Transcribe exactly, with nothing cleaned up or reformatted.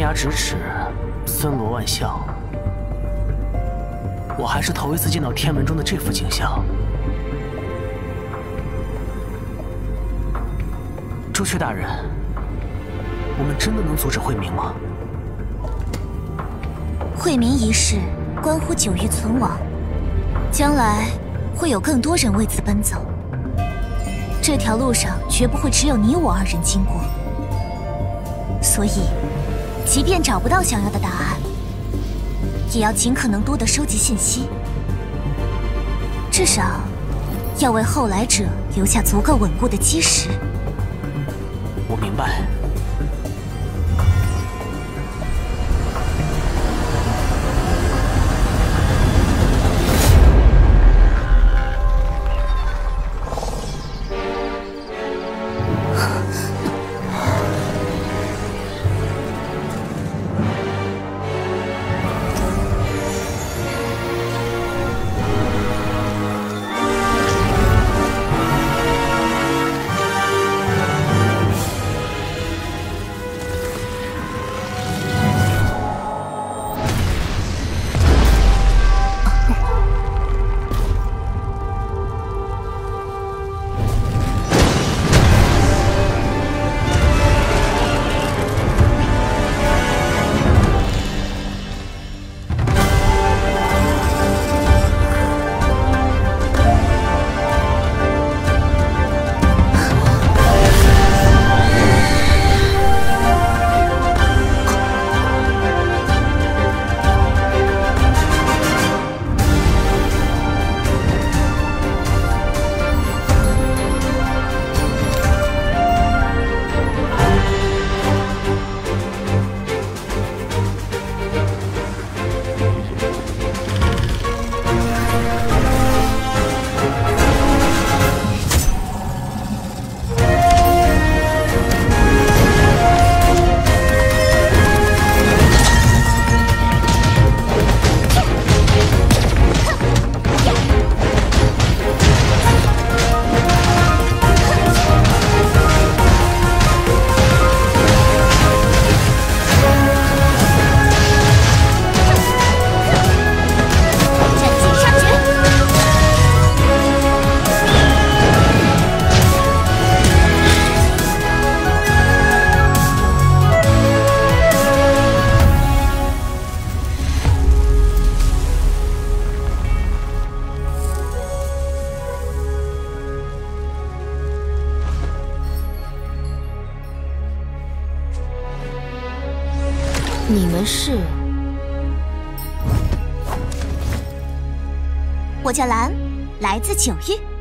崖咫尺，森罗万象，我还是头一次见到天文中的这幅景象。朱雀大人，我们真的能阻止惠明吗？ 惠明一事关乎九域存亡，将来会有更多人为此奔走。这条路上绝不会只有你我二人经过，所以，即便找不到想要的答案，也要尽可能多的收集信息，至少要为后来者留下足够稳固的基石。 我明白。 你们是？我叫兰，来自九域。